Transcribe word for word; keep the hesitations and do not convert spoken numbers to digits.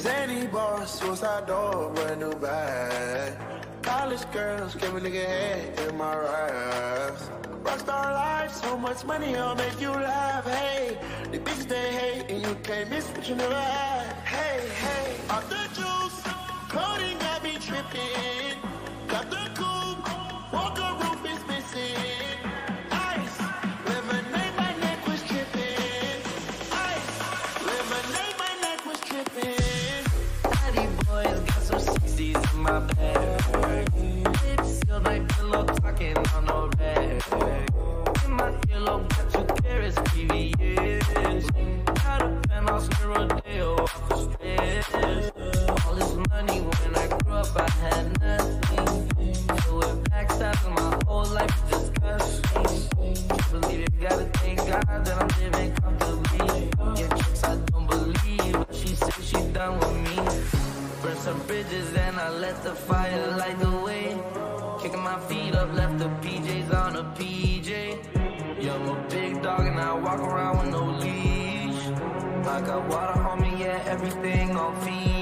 Zany boss, suicide door, brand new bag. College girls, give a nigga head in my raps. Rockstar life, so much money, I'll make you laugh. Hey, the bitches they hate, and you can't miss what you never had. Hey, hey, off the juice, coding got me tripping. Got the coupe, Walker roof is missing. Ice, lemonade, my neck was tripping. Ice, lemonade, my neck was tripping. Daddy boys got some sixties in my bag. Lips feel like pillow talking on no rag. In my earlobe got two carats, P V S. Got a penthouse in Rodeo off the stairs. All this money when I grew up I had nothing. So it backstabbing my whole life is disgusting. Believe it, gotta thank God that I'm living comfortably. Get tricks I don't believe, but she said she done with me. Burn some bridges and I let the fire light the way. Kicking my feet up, left the P Js on a P J. Yeah, I'm a big dog and I walk around with no leash. I got water on me, yeah, everything on feet.